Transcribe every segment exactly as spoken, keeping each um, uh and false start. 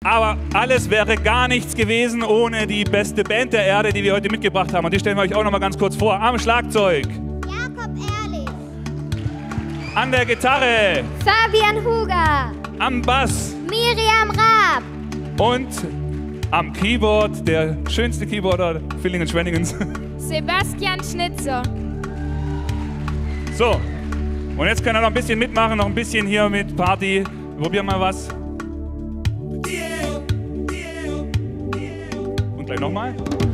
Aber alles wäre gar nichts gewesen ohne die beste Band der Erde, die wir heute mitgebracht haben. Und die stellen wir euch auch noch mal ganz kurz vor. Am Schlagzeug Jakob Ehrlich. An der Gitarre Fabian Huger. am Bass Miriam Raab. und am Keyboard der schönste Keyboarder Villingen-Schwenningens. Sebastian Schnitzer. So, und jetzt können wir noch ein bisschen mitmachen, noch ein bisschen hier mit Party. Wir probieren mal was. Und gleich nochmal.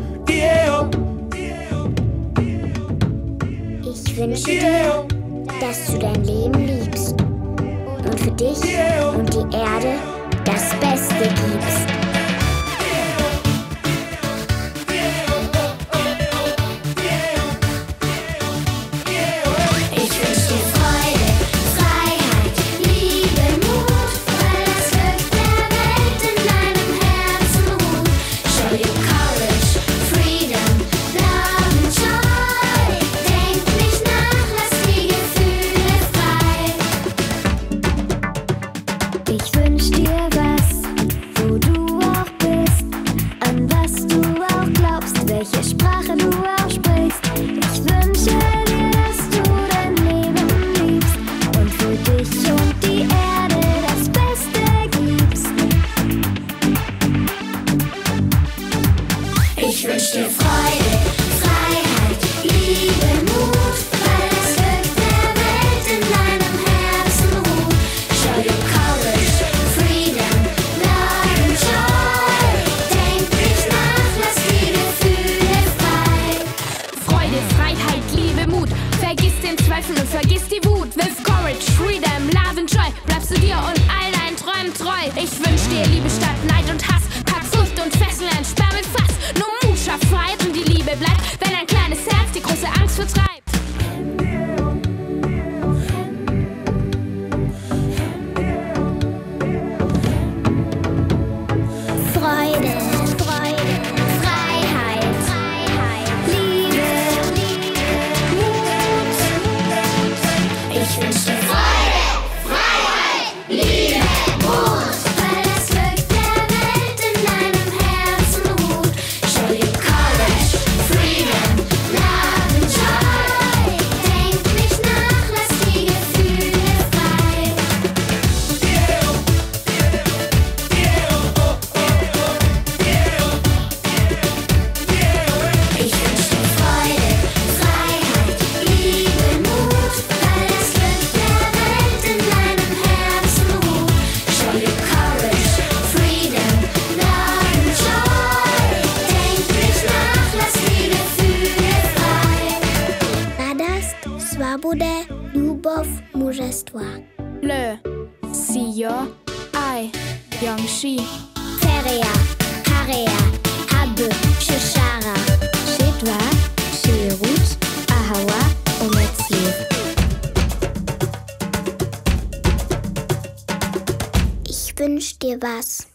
Ich wünsche dir, dass du dein Leben liebst und für dich und die Erde das Beste gibst. Ich wünsche dir Freude, Freiheit, Liebe, Mut, weil das Glück der Welt in deinem Herzen ruht. Show your courage, freedom, love and joy. Denk nicht nach, lass die Gefühle frei. Ich wünsch dir was, wo du auch bist, an was du auch glaubst, welche Sprache du auch sprichst. Ich wünsche dir, dass du dein Leben liebst und für dich und die Erde das Beste gibst. Ich wünsch dir Freude, Freiheit, Liebe, Mut, weil das Glück der Welt in deinem Herzen ruht. Show your courage, freedom, love and joy. Denk nicht nach, lass die Gefühle frei. Freude, Freiheit, Liebe, Mut. Vergiss den Zweifel und vergiss die Wut. With courage, freedom, love and joy. Bleibst du dir und all deinen Träumen treu. Ich wünsch dir Liebe statt Neid und Hass. Pack Furcht und Fesseln, entsperr mit Fass. Nur Mut schafft Freiheit und die Liebe bleibt, wenn ein kleines Herz die große Angst vertreibt. Freude, Freude, Freiheit, Freiheit, Liebe, Liebe, Mut. Ich wünsch dir Freude, Freiheit, Liebe, Mut, weil das Glück der Welt in deinem Herzen ruht. Show your courage, freedom, love and joy. Denk nicht nach, lass die Gefühle frei. Ich wünsch dir Freude, Freiheit, Liebe, Mut, weil das Glück der Welt in deinem Herzen ruht. Show your courage, freedom, love and joy. Denk nicht nach, lass die Gefühle frei. Radost, svoboda, ljubov, mužestvo. Le, Sio, Ai, Yongshi. Feria, Harea, Habe, Shishara, Shidwa, Shirut, Ahawa und Metzliv. Ich wünsch dir was.